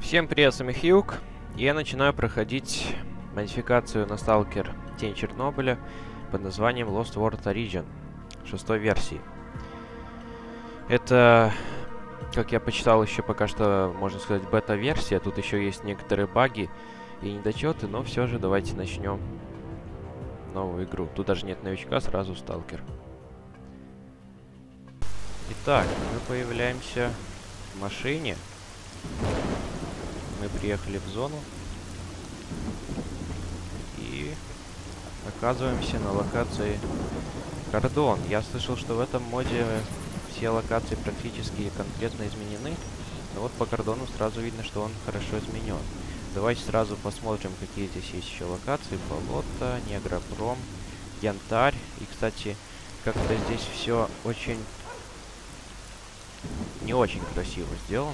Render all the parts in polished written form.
Всем привет, с вами Хьюг. Я начинаю проходить модификацию на Сталкер Тень Чернобыля под названием Lost World Origin 6 версии. Это, как я почитал, еще пока что, можно сказать, бета-версия. Тут еще есть некоторые баги и недочеты, но все же давайте начнем новую игру. Тут даже нет новичка, сразу Сталкер. Итак, мы появляемся в машине. Мы приехали в зону и оказываемся на локации Кордон. Я слышал, что в этом моде все локации практически конкретно изменены. Но вот по Кордону сразу видно, что он хорошо изменен. Давайте сразу посмотрим, какие здесь есть еще локации. Болото, Негропром, Янтарь. И, кстати, как-то здесь все очень... не очень красиво сделано.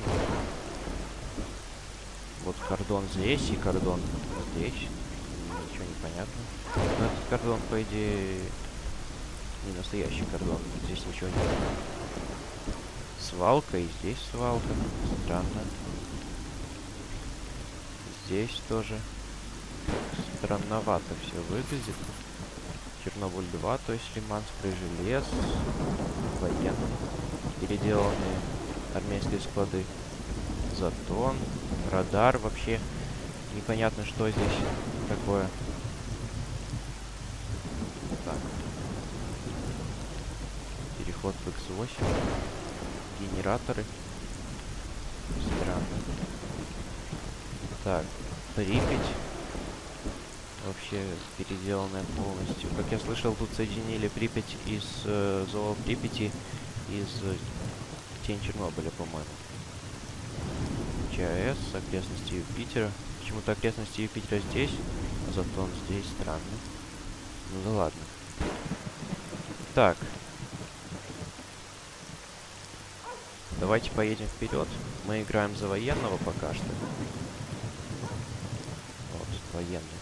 Вот кордон здесь и кордон здесь. Ничего не понятно. Но этот кордон, по идее, не настоящий кордон. Здесь ничего нет. Свалка, и здесь свалка. Странно. Здесь тоже странновато все выглядит. Чернобыль 2, то есть Лиманский желез. Военные. Переделанные армейские склады. Затон. Радар, вообще непонятно, что здесь такое. Так. Переход в X8. Генераторы. Странно. Так, Припять. Вообще переделанная полностью. Как я слышал, тут соединили Припять из Зоо-Припяти из Тень Чернобыля, по-моему. ЧАЭС, окрестности Юпитера. Почему-то окрестности Юпитера здесь, а Затон здесь. Странно. Ну да ладно. Так. Давайте поедем вперед. Мы играем за военного пока что. Вот, военный.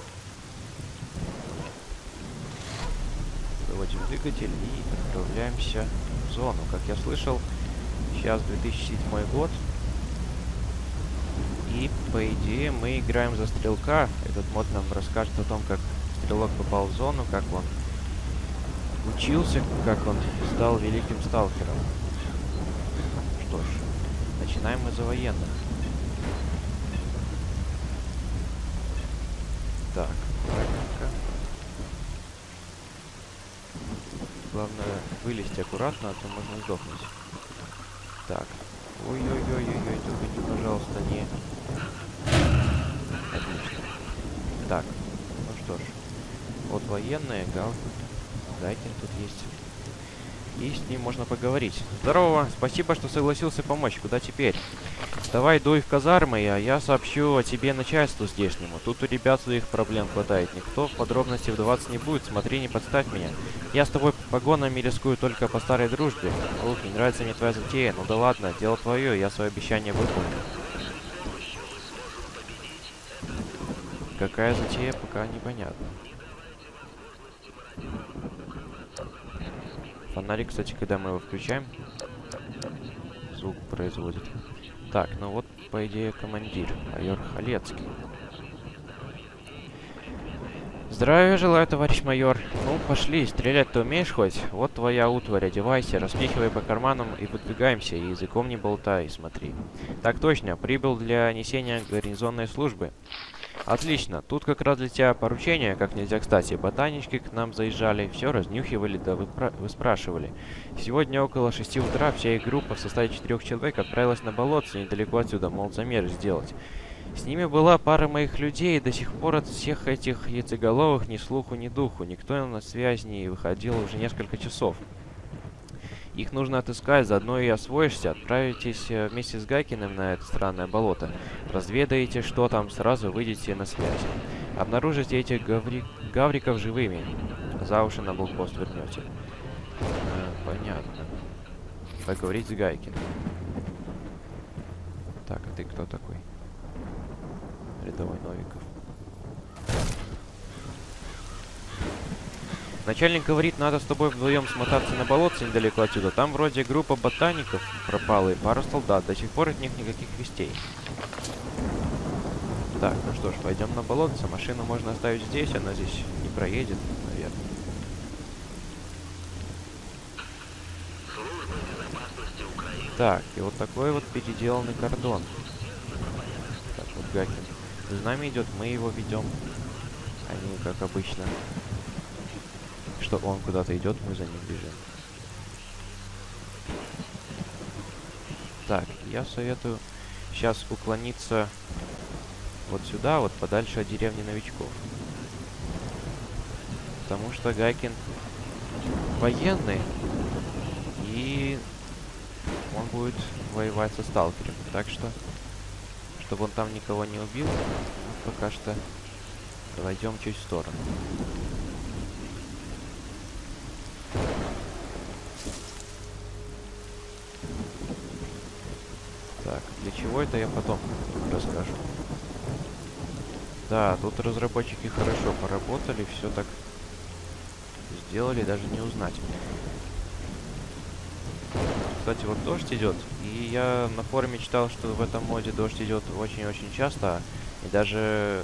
Выводим двигатель и отправляемся в зону. Как я слышал, сейчас 2007 год. И, по идее, мы играем за стрелка. Этот мод нам расскажет о том, как стрелок попал в зону, как он учился, как он стал великим сталкером. Что ж, начинаем мы за военных. Так, аккуратненько. Главное, вылезти аккуратно, а то можно сдохнуть. Так. Ой-ой-ой-ой-ой, только не, пожалуйста, не... Отлично. Так, ну что ж. Вот военные, Гайкин тут есть. И с ним можно поговорить. Здорово, спасибо, что согласился помочь. Куда теперь? Давай дуй в казармы, а я сообщу о тебе начальству здешнему. Тут у ребят своих проблем хватает. Никто в подробности вдаваться не будет. Смотри, не подставь меня. Я с тобой погонами рискую только по старой дружбе. Лук, не нравится мне твоя затея. Ну да ладно, дело твое, я свое обещание выполню. Какая затея, пока непонятно. Фонарик, кстати, когда мы его включаем, звук производит. Так, ну вот, по идее, командир, майор Халецкий. Здравия желаю, товарищ майор. Ну, пошли, стрелять ты умеешь хоть? Вот твоя утварь, одевайся, распихивай по карманам и выдвигаемся, и языком не болтай, смотри. Так точно, прибыл для несения гарнизонной службы. Отлично, тут как раз для тебя поручение, как нельзя кстати. Ботанички к нам заезжали, все разнюхивали, да выспрашивали. Сегодня около 6 утра вся их группа в составе 4 человек отправилась на болотце недалеко отсюда, мол, замеры сделать. С ними была пара моих людей, и до сих пор от всех этих яйцеголовых ни слуху, ни духу. Никто на связь не выходил уже несколько часов. Их нужно отыскать, заодно и освоишься. Отправитесь вместе с Гайкиным на это странное болото. Разведаете, что там, сразу выйдете на связь. Обнаружите этих гавриков живыми. За уши на блокпост вернете. Понятно. Поговорить с Гайкиным. Так, а ты кто такой? Рядовой Новиков. Начальник говорит, надо с тобой вдвоем смотаться на болотце недалеко отсюда. Там вроде группа ботаников пропала и пару солдат. До сих пор от них никаких вестей. Так, ну что ж, пойдем на болотце. Машину можно оставить здесь, она здесь не проедет, наверное. Так, и вот такой вот переделанный кордон. Так, вот Гакин за нами идет, мы его ведем, а не как обычно, что он куда-то идет, мы за ним бежим. Так, я советую сейчас уклониться вот сюда, вот подальше от деревни новичков. Потому что Гайкин военный, и он будет воевать со сталкером. Так что, чтобы он там никого не убил, мы пока что отойдем чуть в сторону. Так, для чего это я потом расскажу. Да, тут разработчики хорошо поработали, все так сделали, даже не узнать. Кстати, вот дождь идет, и я на форуме читал, что в этом моде дождь идет очень-очень часто, и даже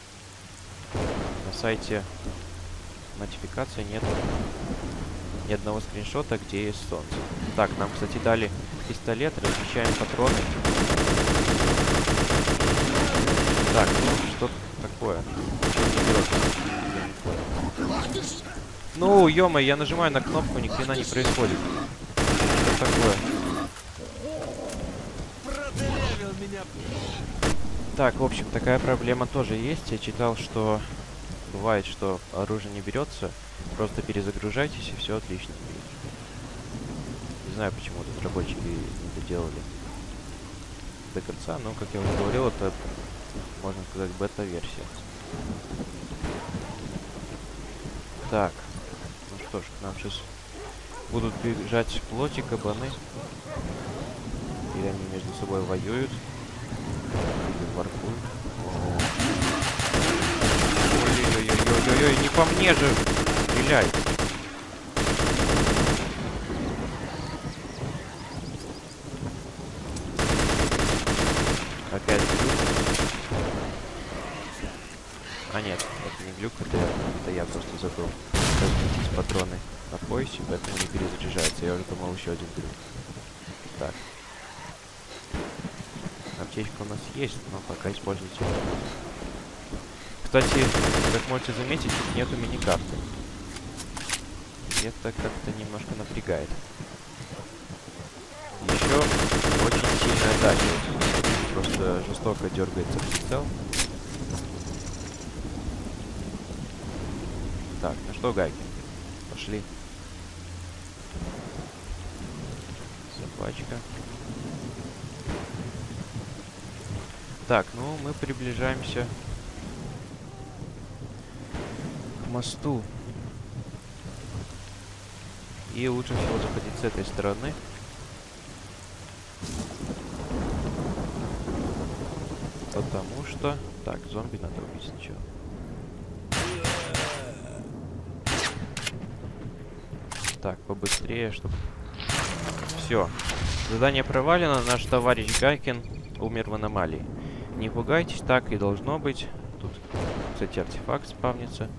на сайте нотификации нет ни одного скриншота, где есть солнце. Так, нам, кстати, дали пистолет, размещаем патроны. Так, ну что такое? Ну, ё-моё, я нажимаю на кнопку, ни хрена не происходит. Что такое? Так, в общем, такая проблема тоже есть. Я читал, что бывает, что оружие не берется. Просто перезагружайтесь, и все отлично. Не знаю, почему тут разработчики не доделали до конца, но, как я уже говорил, это, можно сказать, бета-версия. Так, ну что ж, к нам сейчас будут бежать плоти, кабаны. Или они между собой воюют. Или воркуют. Ой-ой-ой-ой-ой-ой, не по мне же! Стреляй! Опять глюк. А нет, это не глюк, это я просто забыл разместить патроны на поясе, поэтому не перезаряжается. Я уже думал, еще один глюк. Так. Аптечка у нас есть, но пока использовать ее не буду. Кстати, как можете заметить, тут нету миникарты. Это как-то немножко напрягает. Еще очень сильная дача. Просто жестоко дергается прицел. Так, ну что, гайки? Пошли. Собачка. Так, ну мы приближаемся к мосту. И лучше всего заходить с этой стороны. Потому что... Так, зомби надо убить сначала. Так, побыстрее, чтобы... Все. Задание провалено. Наш товарищ Гайкин умер в аномалии. Не пугайтесь, так и должно быть. Тут, кстати, артефакт спавнится.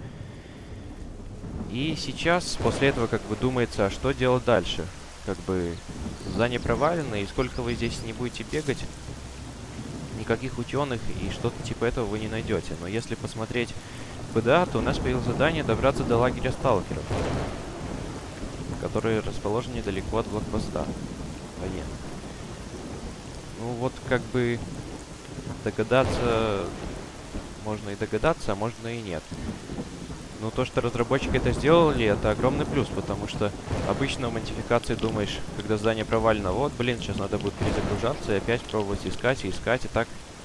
И сейчас, после этого, как бы думается, а что делать дальше? Как бы задание провалено, и сколько вы здесь не будете бегать, никаких ученых и что-то типа этого вы не найдете. Но если посмотреть ПДА, то у нас появилось задание добраться до лагеря сталкеров, который расположен недалеко от блокпоста военных. Ну вот как бы догадаться можно и догадаться, а можно и нет. Но то, что разработчики это сделали, это огромный плюс, потому что обычно в модификации думаешь, когда задание провалено, вот, блин, сейчас надо будет перезагружаться и опять пробовать искать, и так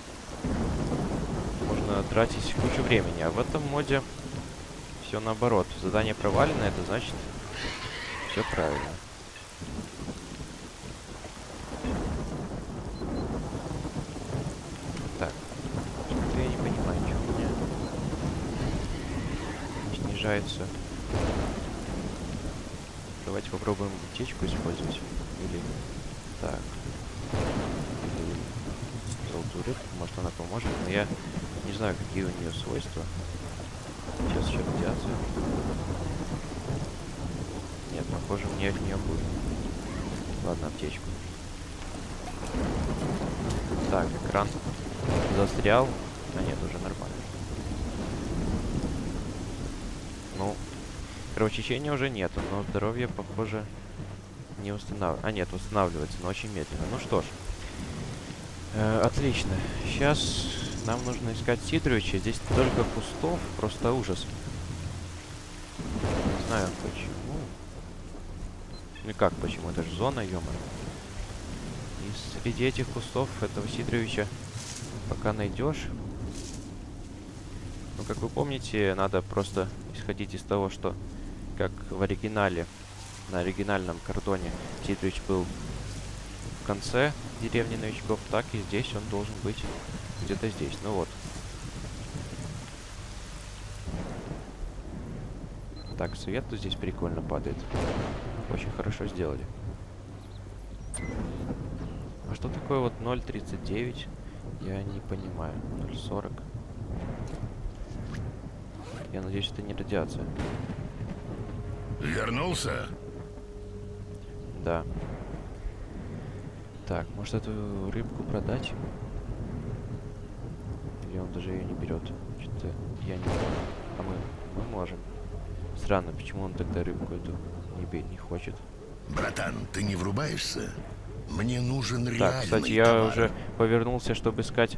можно тратить кучу времени. А в этом моде все наоборот. Задание провалено, это значит все правильно. Так, что-то я не понимаю, что у меня снижается. Давайте попробуем аптечку использовать. Или так. Или золотую рыбку, может она поможет. Но я Не знаю, какие у нее свойства. Сейчас еще радиацию. Нет, похоже, мне от нее будет. Ладно, аптечку. Так, экран застрял. А нет, уже нормально. Ну, кровотечения уже нету, но здоровье, похоже, не восстанавливается. А нет, восстанавливается, но очень медленно. Ну что ж. Отлично. Сейчас нам нужно искать Сидоровича. Здесь только кустов, просто ужас. Не знаю почему. Ну и как почему? Это же зона, ё-моё. И среди этих кустов этого Сидоровича пока найдешь. Ну, как вы помните, надо просто исходить из того, что как в оригинале, на оригинальном кордоне Сидорович был в конце деревни новичков, так и здесь он должен быть где-то здесь. Ну вот. Так, свет тут здесь прикольно падает. Очень хорошо сделали. А что такое вот 0.39? Я не понимаю. 0.40. Я надеюсь, это не радиация. Вернулся? Да. Так, может эту рыбку продать? Или он даже ее не берет? Что-то я не понял. А мы можем. Странно, почему он тогда рыбку эту не хочет. Братан, ты не врубаешься? Мне нужен реальный Так, кстати, я товар. уже повернулся, чтобы искать.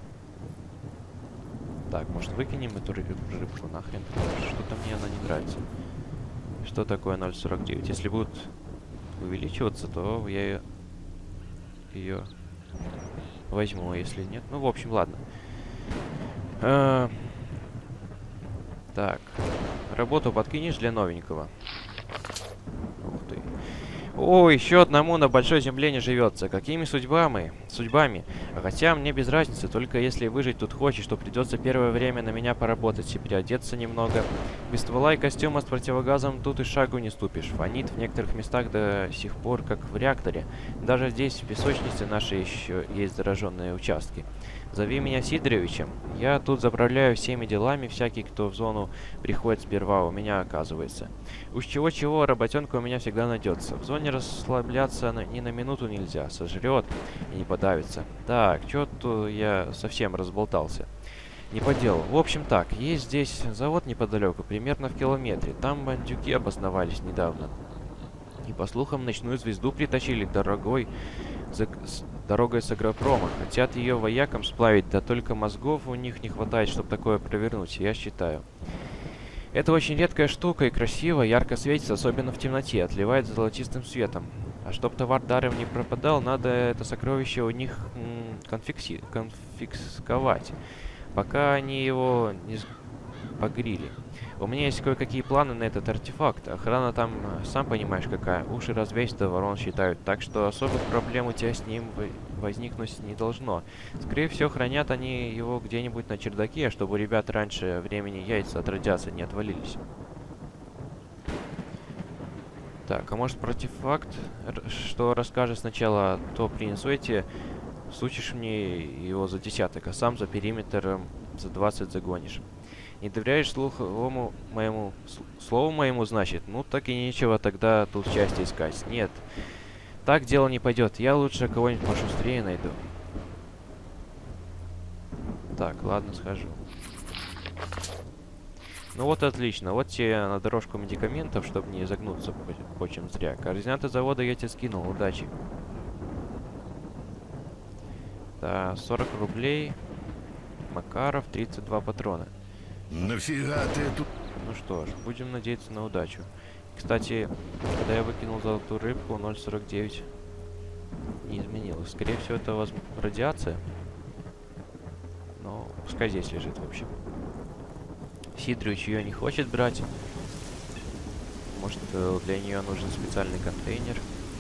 Так, может выкинем эту рыбку нахрен? Что-то мне она не нравится. Что такое 0.49? Если будут увеличиваться, то я ее возьму, а если нет. Ну, в общем, ладно. Так. Работу подкинешь для новенького? Ух ты. О, еще одному на большой земле не живется. Какими судьбами? Хотя мне без разницы, только если выжить тут хочешь, то придется первое время на меня поработать и переодеться немного. Без ствола и костюма с противогазом тут и шагу не ступишь. Фонит в некоторых местах до сих пор, как в реакторе. Даже здесь, в песочнице нашей, еще есть зараженные участки. Зови меня Сидоровичем. Я тут заправляю всеми делами, всякий, кто в зону приходит сперва, у меня оказывается. Уж чего-чего, работенка у меня всегда найдется. В зоне расслабляться ни на минуту нельзя. Сожрет и не подавится. Так, что-то я совсем разболтался. Не по делу. В общем так, есть здесь завод неподалеку, примерно в километре. Там бандюки обосновались недавно. И по слухам, ночную звезду притащили дорогой дорогой с агропрома. Хотят ее воякам сплавить, да только мозгов у них не хватает, чтобы такое провернуть, я считаю. Это очень редкая штука и красиво, ярко светится, особенно в темноте, отливает золотистым светом. А чтоб товар даром не пропадал, надо это сокровище у них конфисковать, пока они его не погрили. У меня есть кое-какие планы на этот артефакт. Охрана там, сам понимаешь, какая. Уши развесит, да ворон считают. Так что особых проблем у тебя с ним возникнуть не должно. Скорее всего, хранят они его где-нибудь на чердаке, чтобы у ребят раньше времени яйца от радиации не отвалились. Так, а может про артефакт, что расскажешь сначала, то принесу эти, сучишь мне его за десяток, а сам за периметром за 20 загонишь. Не доверяешь слову моему, значит? Ну, так и нечего тогда тут счастье искать. Нет, так дело не пойдет. Я лучше кого-нибудь пошустрее найду. Так, ладно, схожу. Ну вот отлично. Вот тебе на дорожку медикаментов, чтобы не загнуться почем зря. Координаты завода я тебе скинул. Удачи. Да, 40 рублей. Макаров, 32 патрона. Нафига ты тут? Ну что ж, будем надеяться на удачу. Кстати, когда я выкинул золотую рыбку, 0.49 не изменилось. Скорее всего, это радиация. Но пускай здесь лежит, в общем. Сидорович ее не хочет брать. Может, для нее нужен специальный контейнер.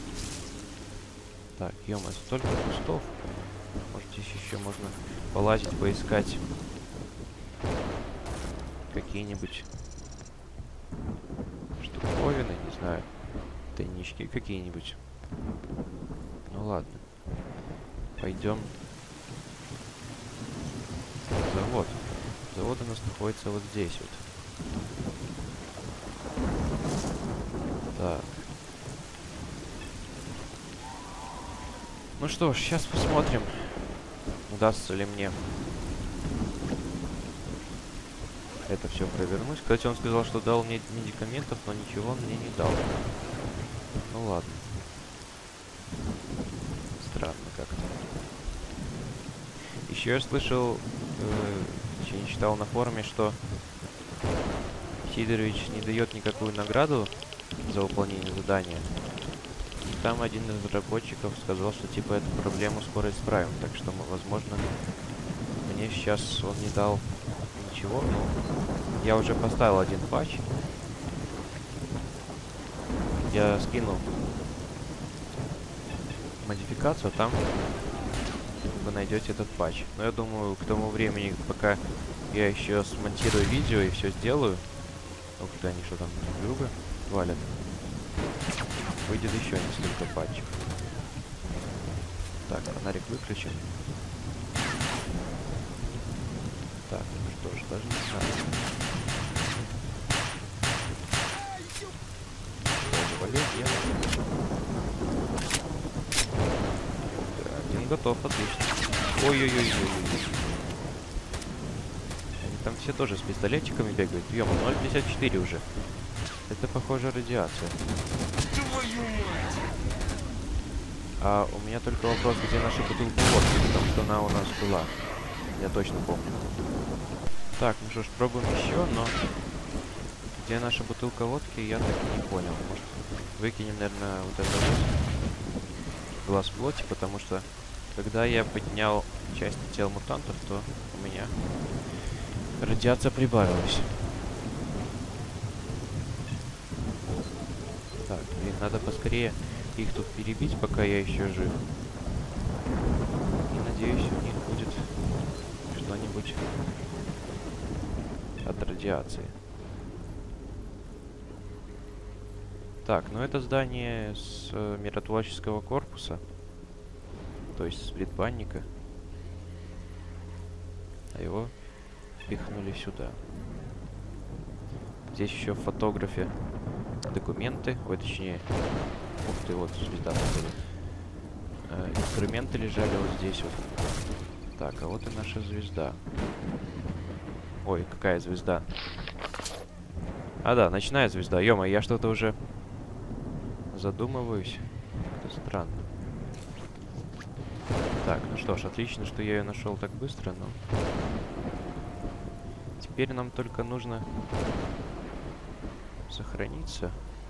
Так, ё-моё, столько кустов. Может, здесь еще можно полазить, поискать какие-нибудь штуковины, не знаю, тайнички какие-нибудь. Ну ладно. Пойдем на завод. Завод у нас находится вот здесь вот. Так. Ну что ж, сейчас посмотрим, удастся ли мне это все провернуть. Кстати, он сказал, что дал мне медикаментов, но ничего он мне не дал. Ну ладно. Странно как-то. Еще я слышал, еще не читал на форуме, что Сидорович не дает никакую награду за выполнение задания. И там один из разработчиков сказал, что типа эту проблему скоро исправим. Так что, возможно, мне сейчас он не дал ничего, но я уже поставил один патч. Я скинул модификацию, там вы найдете этот патч. Но я думаю, к тому времени, пока я еще смонтирую видео и все сделаю, ух ты, они что там друг друга валят, выйдет еще несколько патчей. Так, фонарик выключен. Так, ну что ж, даже не знаю. Завалил, я. Так, один готов, отлично. Ой-ой-ой-ой-ой. Они там все тоже с пистолетчиками бегают. Ё-мо, 0,54 уже. Это, похоже, радиация. А у меня только вопрос, где наша бутылка водки, потому что она у нас была. Я точно помню. Так, ну что ж, пробуем еще, но где наша бутылка водки, я так и не понял. Может, выкинем, наверное, вот это вот глаз плоти, потому что когда я поднял части тел мутантов, то у меня радиация прибавилась. Так, блин, надо поскорее их тут перебить, пока я еще жив. И надеюсь, у них будет что-нибудь от радиации. Так, ну это здание с миротворческого корпуса. То есть с предбанника. А его впихнули сюда. Здесь еще в фотографе документы. Ой, точнее. Ух ты, вот звезда. Инструменты лежали вот здесь вот. Так, а вот и наша звезда. Ой, какая звезда? А, да, ночная звезда. Ё-моё, я что-то уже задумываюсь. Это странно. Так, ну что ж, отлично, что я ее нашел так быстро, но... Теперь нам только нужно сохраниться.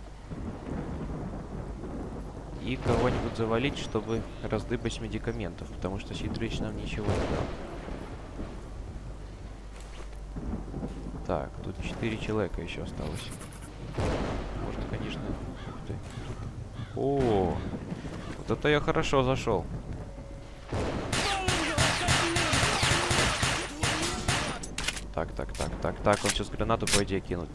И кого-нибудь завалить, чтобы раздыбать медикаментов, потому что Сидорович нам ничего не дал. Так, тут 4 человека еще осталось. Можно, конечно... Ух ты. О, вот это я хорошо зашел. Так, он сейчас гранату, по идее, кинет.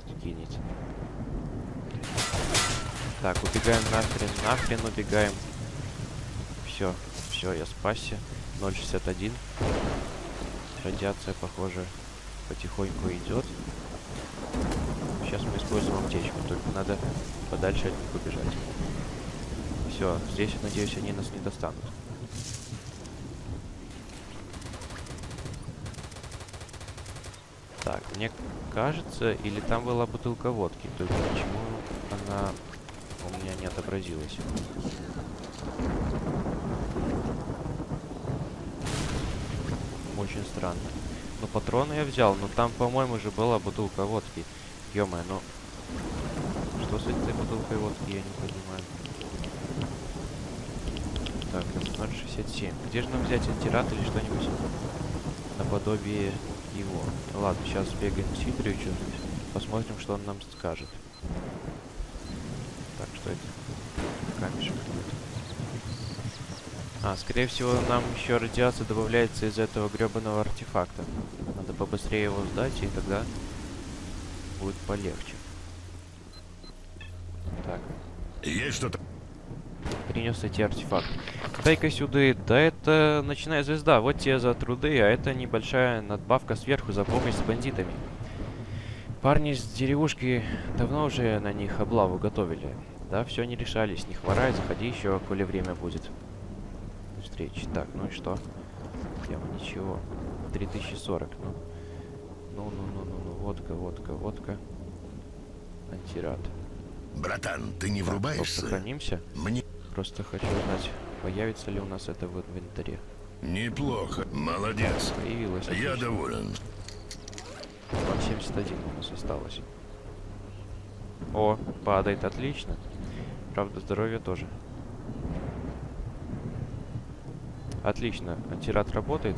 Так, убегаем нахрен убегаем. Все, я спасся. 0,61. Радиация, похоже, потихоньку идет. Сейчас мы используем аптечку, только надо подальше от них убежать. Все, здесь, надеюсь, они нас не достанут. Так, мне кажется, или там была бутылка водки, только почему она у меня не отобразилась. Очень странно. Но патроны я взял, но там, по-моему, же была бутылка водки. Ё-моё, ну... Что с этой бутылкой водки, я не понимаю. Так, это 0,67. Где же нам взять антират или что-нибудь наподобие его? Ладно, сейчас бегаем к Сидоровичу, посмотрим, что он нам скажет. Так, что это? Камешек какой-то. А, скорее всего, нам еще радиация добавляется из этого гребаного артефакта. Надо побыстрее его сдать, и тогда будет полегче. Так. Есть что-то? Принес эти артефакты. Дай-ка сюда. Да это ночная звезда. Вот тебе за труды, а это небольшая надбавка сверху за помощь с бандитами. Парни с деревушки давно уже на них облаву готовили. Да, все не решались. Не хворай, заходи еще, коли время будет. Встречи. Так, ну и что? Тема ничего. 3040, ну. Ну, водка, водка, водка. Антирад. Братан, ты не врубаешься? Сохранимся. Мне Просто хочу узнать, появится ли у нас это в инвентаре. неплохо. Молодец. Появилось. Я Отлично. доволен. 71 у нас осталось. О, падает, отлично. Правда, здоровье тоже. Отлично, антирад работает.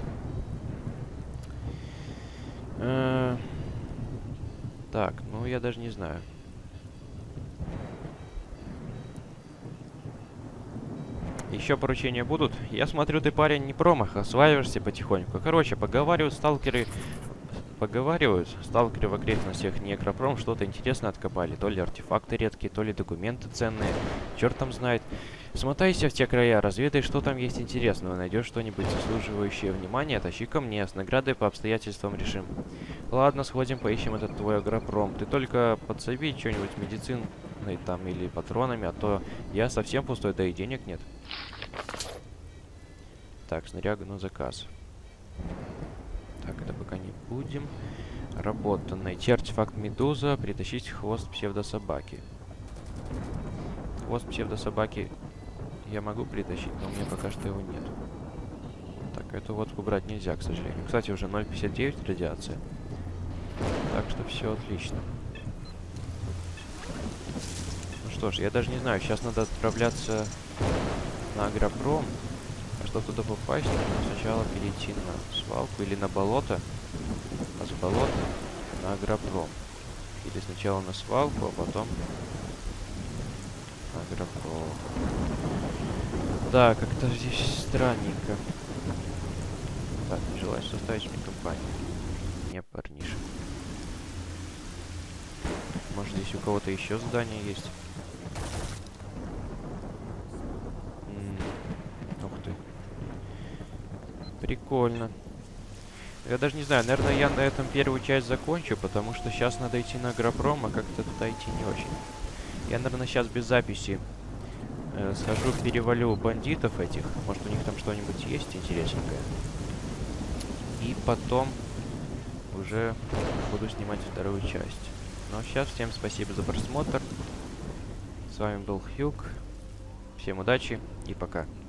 Так, ну я даже не знаю. Еще поручения будут? Я смотрю, ты, парень, не промах, осваиваешься потихоньку. Короче, поговаривают сталкеры в окрестностях Некропром что-то интересное откопали. То ли артефакты редкие, то ли документы ценные. Черт там знает. Смотайся в те края, разведай, что там есть интересного. Найдешь что-нибудь заслуживающее внимания, тащи ко мне. С наградой по обстоятельствам решим. Ладно, сходим, поищем этот твой агропром. Ты только подсоби что-нибудь медицинной там или патронами, а то я совсем пустой, да и денег нет. Так, снаряга на заказ. Так, это пока не будем. Работа. Найти артефакт Медуза, притащить хвост псевдособаки. Хвост псевдособаки я могу притащить, но у меня пока что его нет. Так, эту водку брать нельзя, к сожалению. Кстати, уже 0,59 радиация. Так что все отлично. Ну что ж, я даже не знаю, сейчас надо отправляться на агропром. А чтобы туда попасть, нужно сначала перейти на свалку или на болото. А с болота на агропром. Или сначала на свалку, а потом на агропром. Да, как-то здесь странненько. Так, не желаешь составить мне компанию? Не, парниша. Может, здесь у кого-то еще задание есть? Ух ты. Прикольно. Я даже не знаю, наверное, я на этом первую часть закончу, потому что сейчас надо идти на агропром, а как-то туда идти не очень. Я, наверное, сейчас без записи схожу, перевалю бандитов этих. Может, у них там что-нибудь есть интересненькое. И потом уже буду снимать вторую часть. Ну а сейчас всем спасибо за просмотр. С вами был Хьюг. Всем удачи и пока.